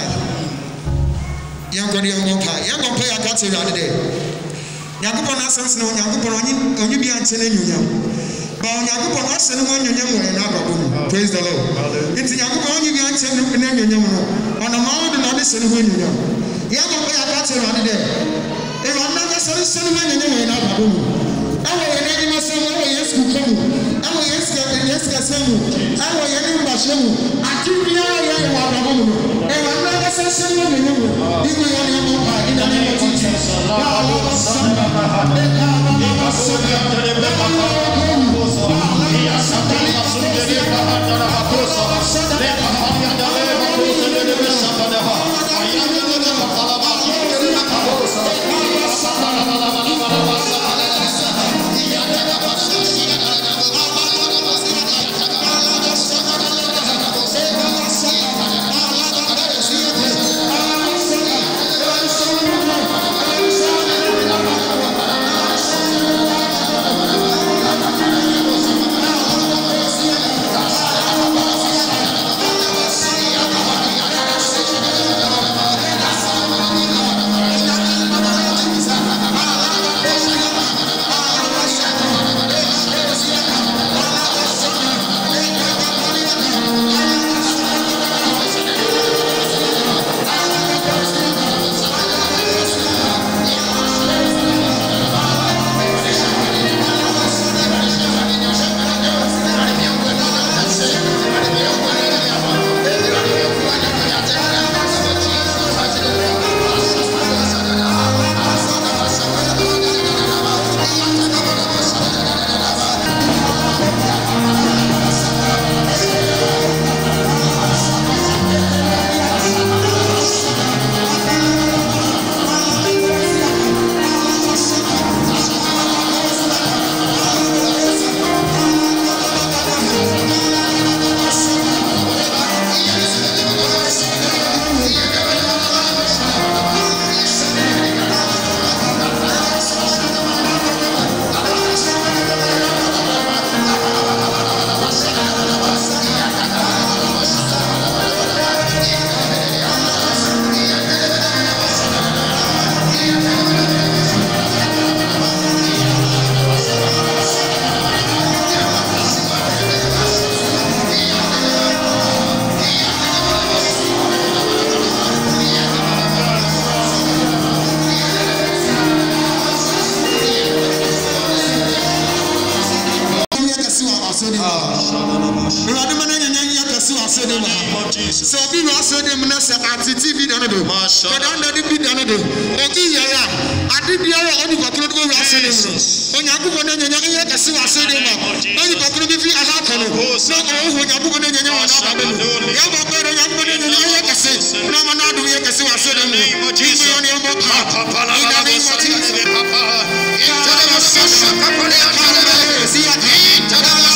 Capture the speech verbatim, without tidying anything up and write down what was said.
Yankari Yonka, Yanko pay a cat around the day. Yakupon Assans no Yakupon only be answering you. But Yakupon us and one young and another. Praise the Lord. It's Yakupon you be answering you on a mountain on this and when you know. Yanko pay a cat around the day. If I'm not a son when you know another. I will enable myself, I will yes, who come. I will yes, yes, Casamu. I will yes, Bashamu. I keep the eye of our woman. And I'm not a son when you know. You will only have in the name of Jesus. So be also the minister at the T V done do. But under the B done do. Okay, yeah. I did the other only control go also them. When you go on the Yanya Cassi also them. Only control be a lot of them. So when you go on the Yanya Yama better young one in the Yanya Cassi. No man do you Cassi also them. Jesus on your book. In the name of Jesus. Papa. In the name of Jesus.